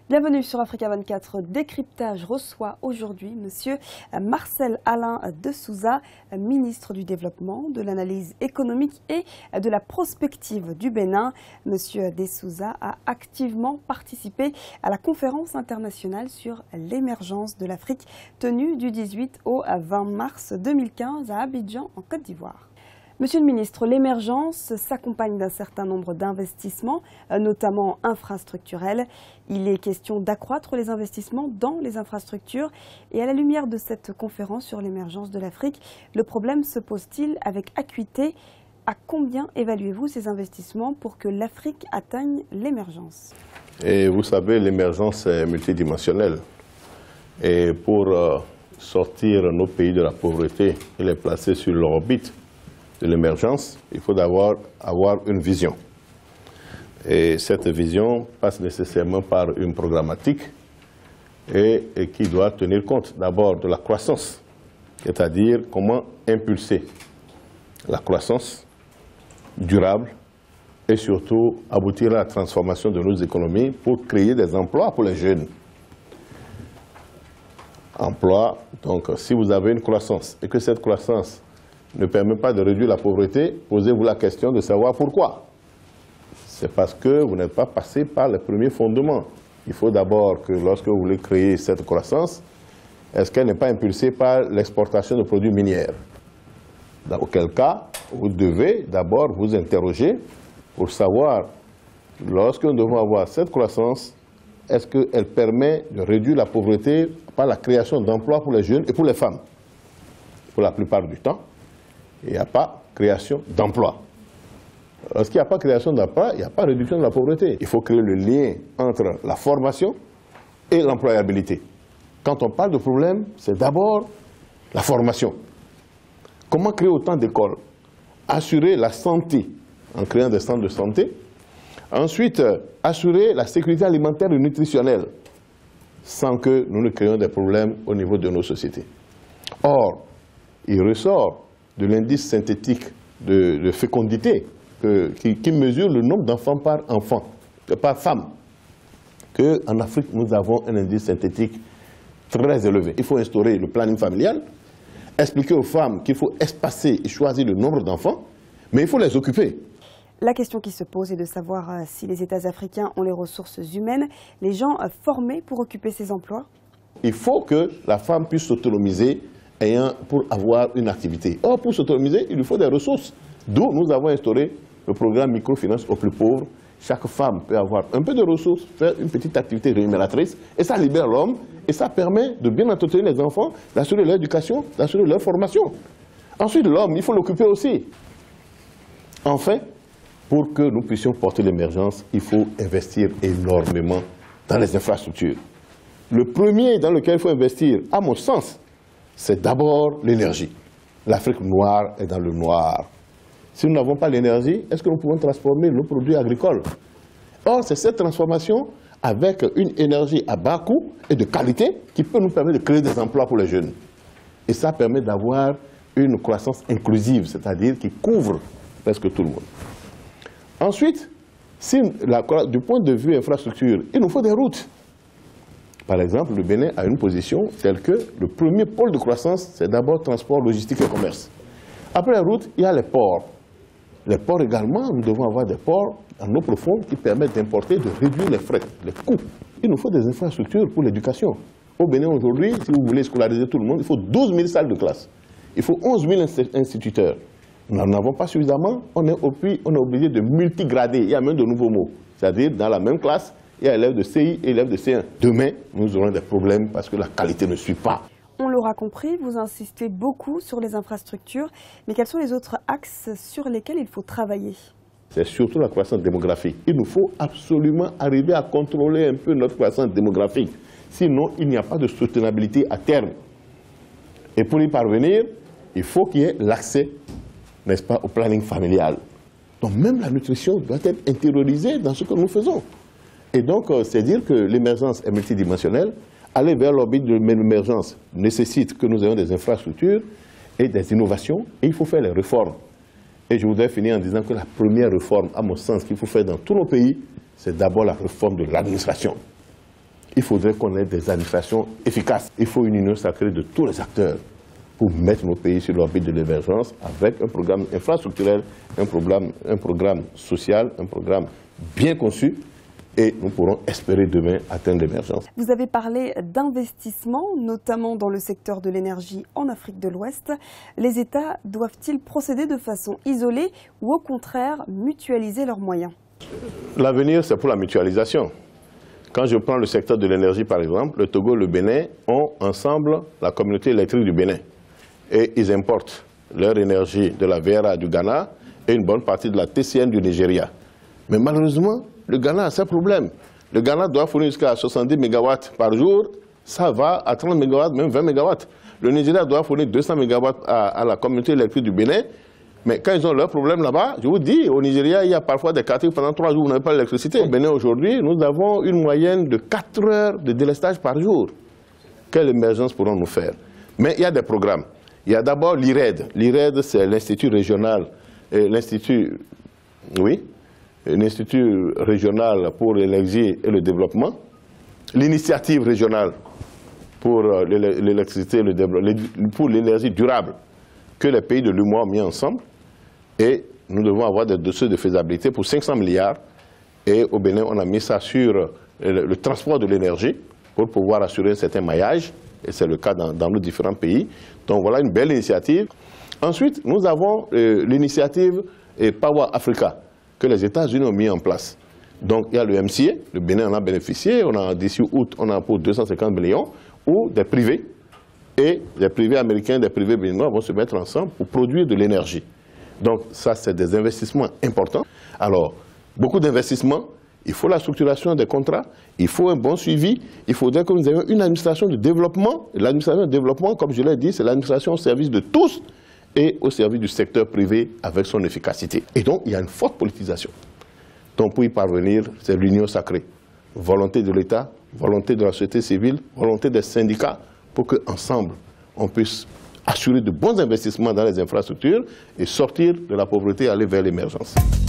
Bienvenue sur Africa 24. Décryptage reçoit aujourd'hui Monsieur Marcel Alain de Souza, ministre du Développement, de l'Analyse économique et de la prospective du Bénin. Monsieur de Souza a activement participé à la conférence internationale sur l'émergence de l'Afrique tenue du 18 au 20 mars 2015 à Abidjan en Côte d'Ivoire. Monsieur le ministre, l'émergence s'accompagne d'un certain nombre d'investissements, notamment infrastructurels. Il est question d'accroître les investissements dans les infrastructures. Et à la lumière de cette conférence sur l'émergence de l'Afrique, le problème se pose-t-il avec acuité? À combien évaluez-vous ces investissements pour que l'Afrique atteigne l'émergence? Et vous savez, l'émergence est multidimensionnelle. Et pour sortir nos pays de la pauvreté et les placer sur l'orbite de l'émergence, il faut d'abord avoir une vision. Et cette vision passe nécessairement par une programmatique et qui doit tenir compte d'abord de la croissance, c'est-à-dire comment impulser la croissance durable et surtout aboutir à la transformation de nos économies pour créer des emplois pour les jeunes. Emploi, donc si vous avez une croissance et que cette croissance ne permet pas de réduire la pauvreté, posez-vous la question de savoir pourquoi. C'est parce que vous n'êtes pas passé par les premiers fondements. Il faut d'abord que lorsque vous voulez créer cette croissance, est-ce qu'elle n'est pas impulsée par l'exportation de produits miniers? Dans auquel cas, vous devez d'abord vous interroger pour savoir, lorsque nous devons avoir cette croissance, est-ce qu'elle permet de réduire la pauvreté par la création d'emplois pour les jeunes et pour les femmes? Pour la plupart du temps, il n'y a pas création d'emplois. Lorsqu'il n'y a pas création d'emplois, il n'y a pas réduction de la pauvreté. Il faut créer le lien entre la formation et l'employabilité. Quand on parle de problème, c'est d'abord la formation. Comment créer autant d'écoles? Assurer la santé en créant des centres de santé. Ensuite, assurer la sécurité alimentaire et nutritionnelle sans que nous ne créions des problèmes au niveau de nos sociétés. Or, il ressort de l'indice synthétique de fécondité qui mesure le nombre d'enfants par femme, qu'en Afrique, nous avons un indice synthétique très élevé. Il faut instaurer le planning familial, expliquer aux femmes qu'il faut espacer et choisir le nombre d'enfants, mais il faut les occuper. La question qui se pose est de savoir si les États africains ont les ressources humaines, les gens formés pour occuper ces emplois. Il faut que la femme puisse s'autonomiser pour avoir une activité. Or, pour s'autonomiser, il lui faut des ressources. D'où nous avons instauré le programme microfinance aux plus pauvres. Chaque femme peut avoir un peu de ressources, faire une petite activité rémunératrice, et ça libère l'homme, et ça permet de bien entretenir les enfants, d'assurer leur éducation, d'assurer leur formation. Ensuite, l'homme, il faut l'occuper aussi. Enfin, pour que nous puissions porter l'émergence, il faut investir énormément dans les infrastructures. Le premier dans lequel il faut investir, à mon sens, c'est d'abord l'énergie. L'Afrique noire est dans le noir. Si nous n'avons pas l'énergie, est-ce que nous pouvons transformer nos produits agricoles? Or, c'est cette transformation avec une énergie à bas coût et de qualité qui peut nous permettre de créer des emplois pour les jeunes. Et ça permet d'avoir une croissance inclusive, c'est-à-dire qui couvre presque tout le monde. Ensuite, du point de vue infrastructure, il nous faut des routes. Par exemple, le Bénin a une position telle que le premier pôle de croissance, c'est d'abord transport, logistique et commerce. Après la route, il y a les ports. Les ports également, nous devons avoir des ports en eau profonde qui permettent d'importer, de réduire les frais, les coûts. Il nous faut des infrastructures pour l'éducation. Au Bénin aujourd'hui, si vous voulez scolariser tout le monde, il faut 12 000 salles de classe. Il faut 11 000 instituteurs. Nous n'en avons pas suffisamment, on est obligé de multigrader. Il y a même de nouveaux mots. C'est-à-dire, dans la même classe, il y a élèves de CI et élèves de C1. Demain, nous aurons des problèmes parce que la qualité ne suit pas. On l'aura compris, vous insistez beaucoup sur les infrastructures, mais quels sont les autres axes sur lesquels il faut travailler? C'est surtout la croissance démographique. Il nous faut absolument arriver à contrôler un peu notre croissance démographique. Sinon, il n'y a pas de soutenabilité à terme. Et pour y parvenir, il faut qu'il y ait l'accès, n'est-ce pas, au planning familial. Donc même la nutrition doit être intériorisée dans ce que nous faisons. Et donc, c'est dire que l'émergence est multidimensionnelle. Aller vers l'orbite de l'émergence nécessite que nous ayons des infrastructures et des innovations, et il faut faire les réformes. Et je voudrais finir en disant que la première réforme, à mon sens, qu'il faut faire dans tous nos pays, c'est d'abord la réforme de l'administration. il faudrait qu'on ait des administrations efficaces. Il faut une union sacrée de tous les acteurs pour mettre nos pays sur l'orbite de l'émergence avec un programme infrastructurel, un programme social, un programme bien conçu, et nous pourrons espérer demain atteindre l'émergence. Vous avez parlé d'investissement, notamment dans le secteur de l'énergie en Afrique de l'Ouest. Les États doivent-ils procéder de façon isolée ou au contraire mutualiser leurs moyens? L'avenir, c'est pour la mutualisation. Quand je prends le secteur de l'énergie, par exemple, le Togo et le Bénin ont ensemble la communauté électrique du Bénin. Et ils importent leur énergie de la VRA du Ghana et une bonne partie de la TCN du Nigeria. Mais malheureusement, le Ghana a ses problèmes. Le Ghana doit fournir jusqu'à 70 MW par jour. Ça va à 30 MW, même 20 MW. Le Nigeria doit fournir 200 MW à la communauté électrique du Bénin. Mais quand ils ont leurs problèmes là-bas, je vous dis, au Nigeria, il y a parfois des quartiers où pendant 3 jours, vous n'avez pas d'électricité. Au Bénin, aujourd'hui, nous avons une moyenne de 4 heures de délestage par jour. Quelle émergence pourrons-nous faire? Mais il y a des programmes. Il y a d'abord l'IRED. L'IRED, c'est l'Institut régional, l'Institut régional pour l'énergie et le développement, l'initiative régionale pour l'électricité, pour l'énergie durable que les pays de l'UMOA ont mis ensemble. Et nous devons avoir des dossiers de faisabilité pour 500 milliards. Et au Bénin, on a mis ça sur le transport de l'énergie pour pouvoir assurer un certain maillage. Et c'est le cas dans nos différents pays. Donc voilà une belle initiative. Ensuite, nous avons l'initiative Power Africa, que les États-Unis ont mis en place. Donc il y a le MCA, le Bénin en a bénéficié, d'ici août, on a pour 250 millions, où des privés, et des privés américains, des privés béninois vont se mettre ensemble pour produire de l'énergie. Donc ça, c'est des investissements importants. Alors, beaucoup d'investissements, il faut la structuration des contrats, il faut un bon suivi, il faudrait que nous ayons une administration de développement. L'administration de développement, comme je l'ai dit, c'est l'administration au service de tous et au service du secteur privé avec son efficacité. Et donc, il y a une forte politisation. Donc, pour y parvenir, c'est l'union sacrée. Volonté de l'État, volonté de la société civile, volonté des syndicats, pour qu'ensemble, on puisse assurer de bons investissements dans les infrastructures et sortir de la pauvreté et aller vers l'émergence.